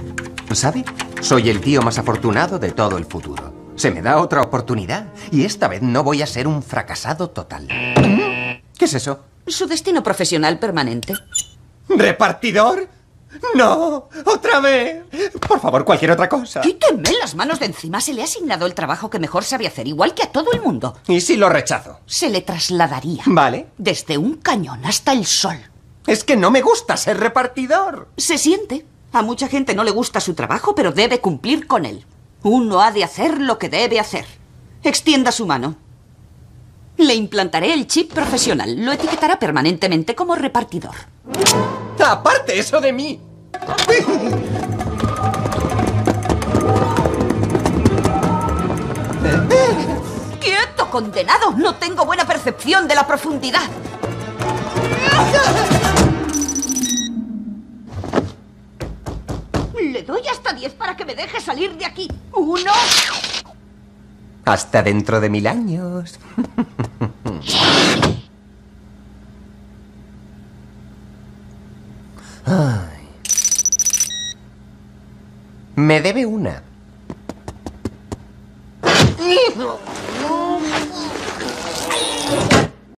¿Sabe? Soy el tío más afortunado de todo el futuro. Se me da otra oportunidad y esta vez no voy a ser un fracasado total. ¿Qué es eso? Su destino profesional permanente. ¿Repartidor? ¡No! ¡Otra vez! Por favor, cualquier otra cosa. ¡Quíteme las manos de encima! Se le ha asignado el trabajo que mejor sabe hacer, igual que a todo el mundo. ¿Y si lo rechazo? Se le trasladaría. Vale. Desde un cañón hasta el sol. Es que no me gusta ser repartidor. Se siente. A mucha gente no le gusta su trabajo, pero debe cumplir con él. Uno ha de hacer lo que debe hacer. Extienda su mano. Le implantaré el chip profesional. Lo etiquetará permanentemente como repartidor. ¡Aparte eso de mí! ¡Quieto, condenado! No tengo buena percepción de la profundidad. Le doy hasta 10 para que me deje salir de aquí. 1. Hasta dentro de 1000 años. Ay. Me debe una.